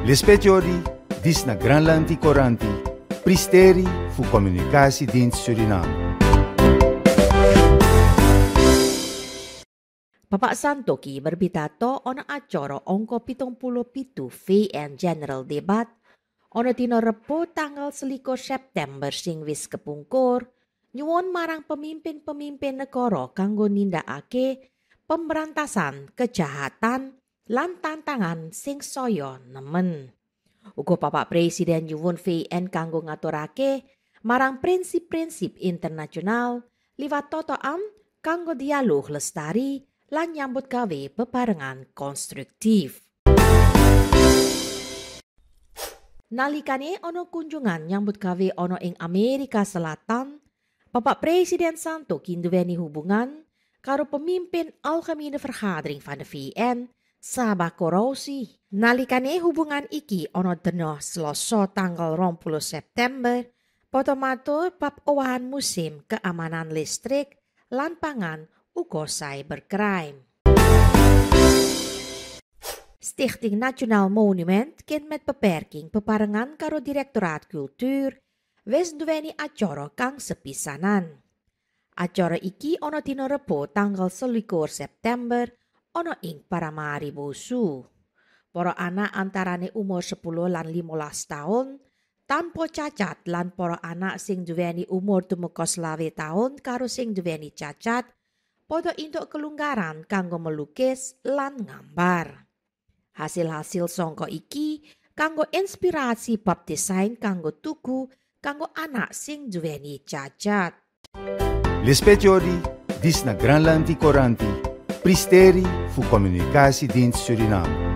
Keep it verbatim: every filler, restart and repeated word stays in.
L'espetiori, dis na Granlandi Coranti, pristeri fu Communicatiedienst Suriname. Bapak Santoki berbitato ono acara ongko pitung puluh pitu V N General Debat ono dina Rebo tanggal selikur September sing wis kepungkur nyuwun marang pemimpin-pemimpin negara kanggo nindakake pemberantasan kejahatan lan tantangan sing saya nemen. Uga Bapak Presiden nyuwun V N kanggo ngaturake marang prinsip-prinsip internasional liwat totoan kanggo dialog lestari lan nyambut gawe bebarengan konstruktif. Nalikane ono kunjungan nyambut gawe ono ing Amerika Selatan, Bapak Presiden Santoki nduweni hubungan karo pemimpin Algemene Vergadering van de V N Sabah Korosi. Nalikane hubungan iki ono dina Selasa tanggal dua puluh September padha matur bab owahan musim keamanan listrik lan pangan uga cybercrime. Stichting Nationaal Monument ken met beperking bebarengan karo Direktoraat Kultuur wis nduweni acara kang sepisanan. Acara iki ono dina Rebo tanggal selikur September ono ing Paramaribosu. Para anak antarane umur sepuluh lan limolas tahun tanpa cacat lan para anak sing duweni umur tumeka selawe tahun karo sing duweni cacat padha entuk kelunggaran kanggo melukis lan nggambar. Hasil-hasil sangka iki kanggo inspirasi bab desain kanggo tugu kanggo anak sing duweni cacat. L'espetiori, dis na Granlandi Coranti, pristeri fu Communicatiedienst Suriname.